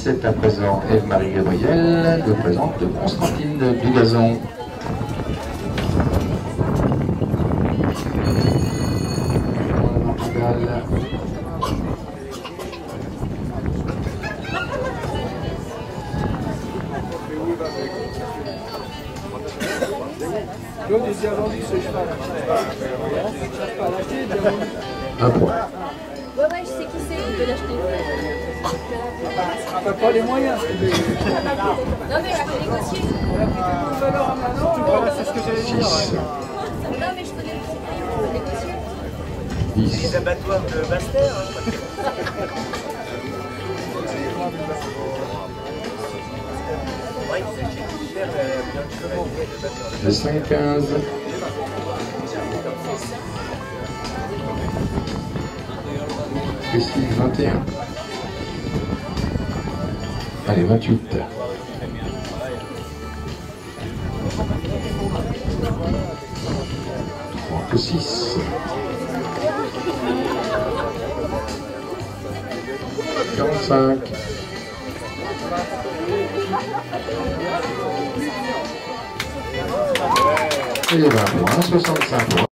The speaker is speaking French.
C'est à présent Eve-Marie Gabriel, nous présente Constantine Dugazon. Claude, il a vendu ce cheval. Un point. Ouais, je sais qui c'est, il peut l'acheter. T'as pas les moyens. Non, mais je peux négocier. Voilà, c'est ce que j'allais dire. 6. Non, mais je connais le prix, je peux négocier. 10. Les abattoirs de Basse-Terre. Le 5-15. Précise 21. Allez, 28. 36. 45. Et les 20 points, 65 points.